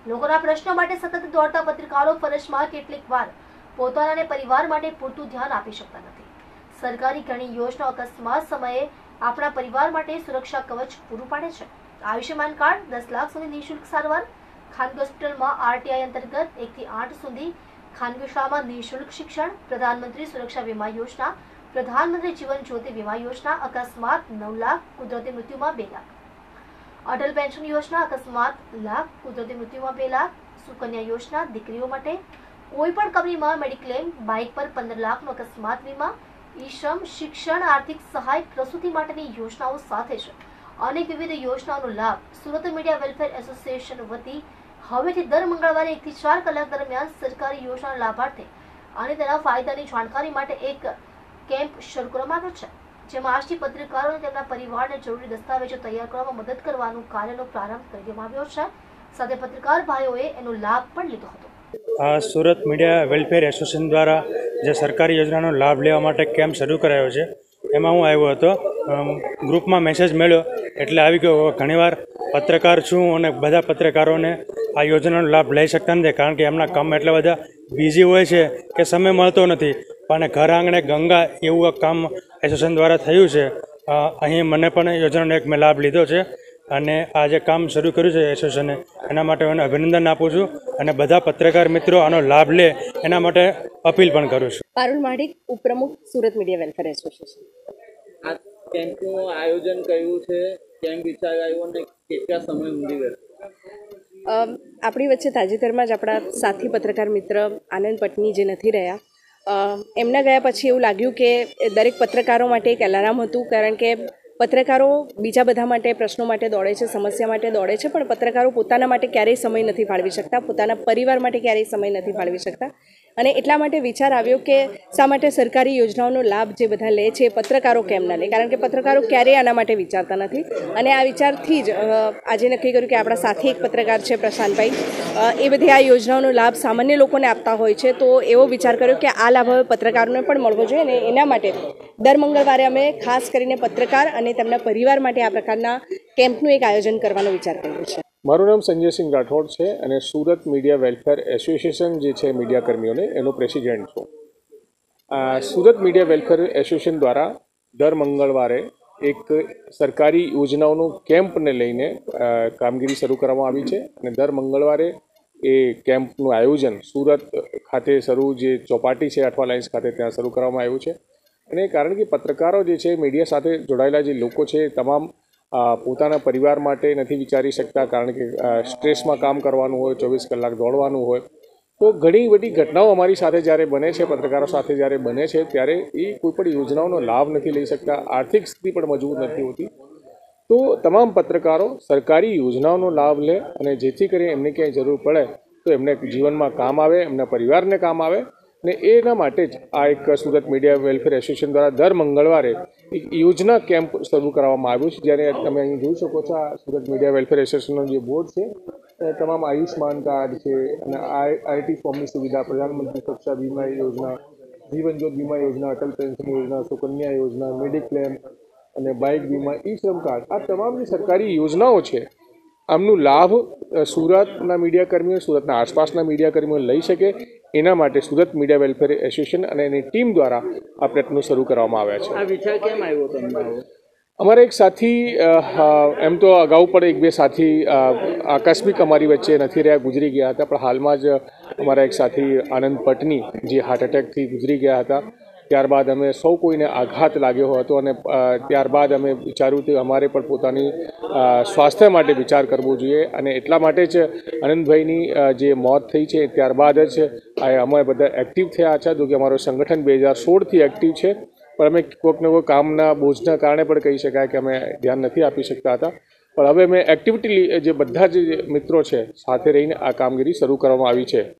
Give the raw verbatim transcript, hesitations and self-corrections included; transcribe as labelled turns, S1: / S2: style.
S1: લોકોના પ્રશ્નો માટે સતત દોડતા પત્રકારો ફરજમાં કેટલીક વાર પોતાના અને પરિવાર માટે પૂરતું ધ્યાન આપી શકતા નથી. સરકારી ઘણી યોજનાઓ અકસ્માત સમયે આપણા પરિવાર માટે સુરક્ષા કવચ પૂરું પાડે છે. આયુષ્યમાન કાર્ડ, દસ લાખ સુધી નિઃશુલ્ક સારવાર, ખાનગી હોસ્પિટલમાં આરટીઆઈ અંતર્ગત એક થી આઠ સુધી, ખાનગી શાળામાં નિઃશુલ્ક શિક્ષણ, પ્રધાનમંત્રી સુરક્ષા વીમા યોજના, પ્રધાનમંત્રી જીવન જ્યોતિ વીમા યોજના, અકસ્માત નવ લાખ, કુદરતી મૃત્યુમાં બે લાખ, અટલ પેન્શન યોજના, અકસ્માત લાખ, કુદરતી મૃત્યુમાં બે લાખ, સુકન્યા યોજના, દીકરીઓ માટે કોઈ પણ કંપનીમાં મેડિક્લેમ, બાઇક પર પંદર લાખનો અકસ્માત વીમા, ઈ શ્રમ, શિક્ષણ, આર્થિક સહાય, પ્રસૂતિ માટેની યોજનાઓ સાથે જ અનેક વિવિધ યોજનાઓનો લાભ સુરત મીડિયા વેલફેર એસોસિએશન વતી હવેથી દર મંગળવારે એક થી ચાર કલાક દરમિયાન સરકારી યોજનાના લાભાર્થે અને તેના ફાયદાની જાણકારી માટે એક કેમ્પ શરૂ કરવામાં આવ્યો છે, જેમાં આજથી પત્રકારોને તેમના પરિવારને જરૂરી દસ્તાવેજો તૈયાર કરવામાં મદદ કરવાનું કાર્યનો પ્રારંભ કરી દેવામાં આવ્યો છે. સાથે પત્રકાર ભાઈઓએ એનો લાભ પણ લીધો હતો.
S2: આ સુરત મીડિયા વેલફેર એસોસિએશન દ્વારા જે સરકારી યોજનાનો લાભ લેવા માટે કેમ્પ શરૂ કરાયો છે, એમાં હું આવ્યો હતો. ગ્રુપમાં મેસેજ મળ્યો એટલે આવી ગયો. ઘણીવાર પત્રકાર છું અને બધા પત્રકારોને આ યોજનાનો લાભ લઈ શકતા નથી, કારણ કે એમના કામ એટલા બધા બિઝી હોય છે કે સમય મળતો નથી. અને ઘર આંગણે ગંગા એવું કામ એસોસિએશન દ્વારા થયું છે. અહીં મને પણ યોજનાનો એક મેં લાભ લીધો છે અને આ જે કામ શરૂ કર્યું છે એસોસિએશને, એના માટે હું અભિનંદન આપું છું અને બધા પત્રકાર મિત્રો આનો લાભ લે એના માટે અપીલ પણ કરું છું.
S3: પારુલ માડિક, ઉપપ્રમુખ, સુરત મીડિયા વેલફેર એસોસિએશન.
S4: આ કેમ્પનું આયોજન કર્યું છે, કેમ વિચાર આવ્યો અને કેટલા સમય સુધી રહેશે?
S3: આપણી વચ્ચે તાજેતરમાં જ આપણા સાથી પત્રકાર મિત્ર આનંદ પટની જે નથી રહ્યા, એમના ગયા પછી એવું લાગ્યું કે દરેક પત્રકારો માટે એક એલાર્મ હતું, કારણ કે પત્રકારો બીજા બધા માટે પ્રશ્નો માટે દોડે છે, સમસ્યા માટે દોડે છે, પણ પત્રકારો પોતાના માટે ક્યારેય સમય નથી ફાળવી શકતા, પોતાના પરિવાર માટે ક્યારેય સમય નથી ફાળવી શકતા. અને એટલા માટે વિચાર આવ્યો કે શા માટે સરકારી યોજનાઓનો લાભ જે બધા લે છે પત્રકારો કેમ ના લે, કારણ કે પત્રકારો ક્યારેય આના માટે વિચારતા નથી. અને આ વિચારથી જ આજે નક્કી કર્યું કે આપણા સાથે એક પત્રકાર છે પ્રશાંતભાઈ, એ બધી આ યોજનાઓનો લાભ સામાન્ય લોકોને આપતા હોય છે, તો એવો વિચાર કર્યો કે આ લાભ હવે પત્રકારોને પણ મળવો જોઈએ. અને એના માટે દર મંગળવારે અમે ખાસ કરીને પત્રકાર અને તેમના પરિવાર માટે આ પ્રકારના કેમ્પનું એક આયોજન કરવાનો વિચાર કર્યો છે.
S5: મારું નામ સંજયસિંહ રાઠોડ છે અને સુરત મીડિયા વેલફેર એસોસિએશન જે છે મીડિયા કર્મીઓને એનો પ્રેસિડેન્ટ છું. સુરત મીડિયા વેલફેર એસોસિએશન દ્વારા દર મંગળવારે એક સરકારી યોજનાઓનું કેમ્પને લઈને કામગીરી શરૂ કરવામાં આવી છે અને દર મંગળવારે એ કેમ્પનું આયોજન સુરત ખાતે શરૂ જે ચોપાટી છે અઠવા લાઇન્સ ખાતે ત્યાં શરૂ કરવામાં આવ્યું છે. અને કારણ કે પત્રકારો જે છે મીડિયા સાથે જોડાયેલા જે લોકો છે તમામ પોતાના પરિવાર માટે નથી વિચારી શકતા, કારણ કે સ્ટ્રેસમાં કામ કરવાનું હોય, ચોવીસ કલાક દોડવાનું હોય, તો ઘણી બધી ઘટનાઓ અમારી સાથે જ્યારે બને છે, પત્રકારો સાથે જ્યારે બને છે, ત્યારે એ કોઈ પણ યોજનાઓનો લાભ નથી લઈ શકતા, આર્થિક સ્થિતિ પણ મજબૂત નથી હોતી. તો તમામ પત્રકારો સરકારી યોજનાઓનો લાભ લે અને જેથી કરીને એમને ક્યાંય જરૂર પડે તો એમને જીવનમાં કામ આવે, એમના પરિવારને કામ આવે. ને એના માટે જ આ એક સુરત મીડિયા વેલફેર એસોસિએશન દ્વારા દર મંગળવારે એક યોજના કેમ્પ શરૂ કરવામાં આવ્યું છે. જ્યારે તમે અહીં જોઈ શકો છો, આ સુરત મીડિયા વેલફેર એસોસિએશનનો જે બોર્ડ છે, તમામ આયુષ્માન કાર્ડ છે અને આઈટી ફોર્મની સુવિધા, પ્રધાનમંત્રી સુરક્ષા વીમા યોજના, જીવન જ્યોત વીમા યોજના, અટલ પેન્શન યોજના, સુકન્યા યોજના, મેડિક્લેમ અને બાઇક વીમા, ઈ શ્રમ કાર્ડ, આ તમામ જે સરકારી યોજનાઓ છે આમનું લાભ સુરતના મીડિયા કર્મીઓ, સુરતના આસપાસના મીડિયા કર્મીઓ લઈ શકે, એના માટે સુરત મીડિયા વેલફેર એસોસિએશન અને એની ટીમ દ્વારા આ પ્રયત્નો શરૂ કરવામાં આવ્યા છે.
S4: આ વિચાર કેમ આવ્યો તમને?
S5: અમારા એક સાથી, એમ તો અગાઉ પણ એક બે સાથી આકસ્મિક અમારી વચ્ચે નથી રહ્યા, ગુજરી ગયા હતા, પણ હાલમાં જ અમારા એક સાથી આનંદ પટની જે હાર્ટ એટેકથી ગુજરી ગયા હતા. ત્યારબાદ અમે સૌ કોઈને આઘાત લાગ્યો હતો અને ત્યારબાદ અમે વિચાર્યું કે અમારે પણ પોતાની સ્વાસ્થ્ય માટે વિચાર કરવો જોઈએ અને એટલા માટે જ આનંદભાઈની જે મોત થઈ છે ત્યારબાદ જ અમે બધા એક્ટિવ થયા છે. જો કે અમારું સંગઠન બે હજાર સોળથી એક્ટિવ છે, પણ અમે કોઈકને કોઈ કામના બોજના કારણે પણ કહી શકાય કે અમે ધ્યાન નથી આપી શકતા હતા. પણ હવે અમે એક્ટિવિટી જે બધા જ મિત્રો છે સાથે રહીને આ કામગીરી શરૂ કરવામાં આવી છે.